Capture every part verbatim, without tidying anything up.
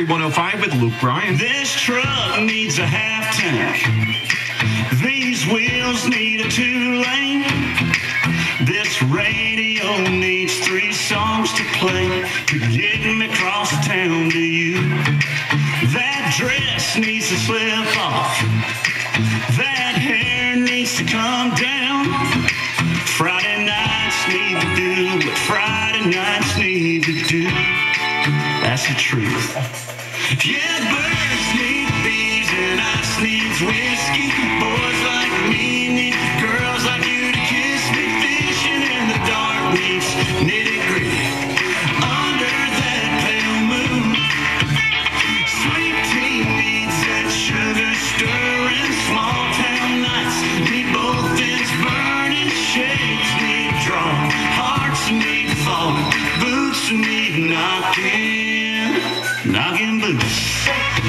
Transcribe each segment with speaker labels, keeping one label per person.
Speaker 1: Country one oh five with Luke Bryan.
Speaker 2: This truck needs a half tank. These wheels need a two-lane. This radio needs three songs to play to get me across town to you. That dress needs to slip off. That hair needs to come down. Friday nights need to do what Friday nights need to do. That's the truth. Yeah, birds need bees and ice needs whiskey. Boys like me need girls like you to kiss me. Fishing in the dark needs nitty gritty under that pale moon. Sweet tea needs that sugar stirring. Small town nights need both ends burning. Shades need drawing. Hearts need falling. Boots need knocking. Knocking boots.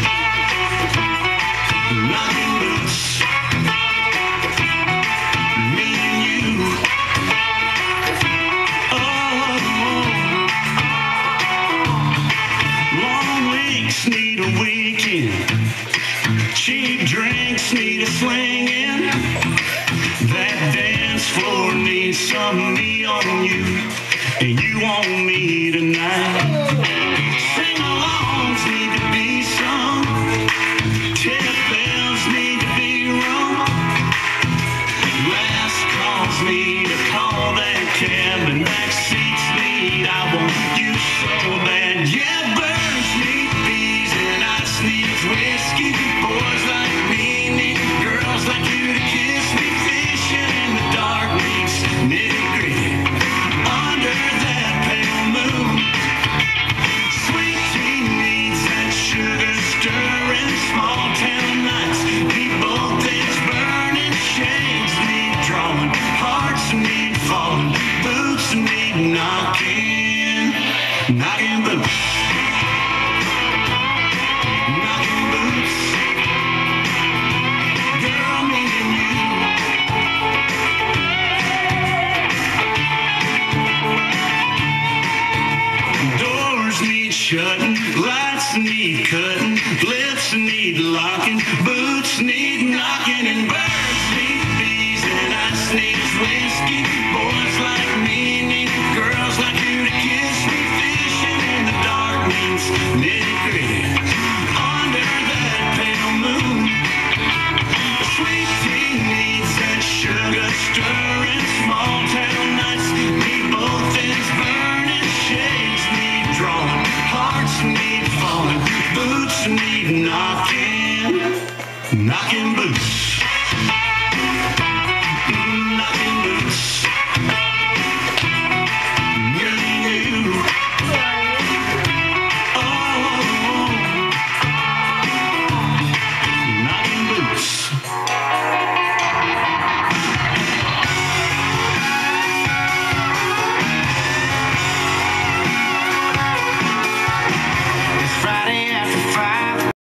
Speaker 2: Knocking boots. Me and you. Oh, long weeks need a weekend. Cheap drinks need a swinging. That dance floor needs some me on you, and you on me tonight. Sing-alongs need to be sung. Tip bells need to be rung. Last calls need to call that cab, and back seats need I want you so bad. Yeah, birds need bees and ice needs whiskey. Boys like me need girls like you to kiss me. Fishing in the dark needs nitty gritty under that pale moon. Sweet tea needs that sugar stirring. Small town nights need both ends burning. Shades need drawing. Hearts need falling. Boots need knocking. Knocking boots. Knocking boots. Girl, me and you. Doors need shutting. Lights need cutting. Lips need locking. Boots need knocking. And birds need bees and ice needs whiskey. Boys like me need girls like you to kiss me. Fishing in the dark needs nitty gritty under that pale moon. Sweet tea needs that sugar stirring. Small town nights need both ends burning. Shades need drawing. Hearts need falling. Boots need knocking. Knocking boots.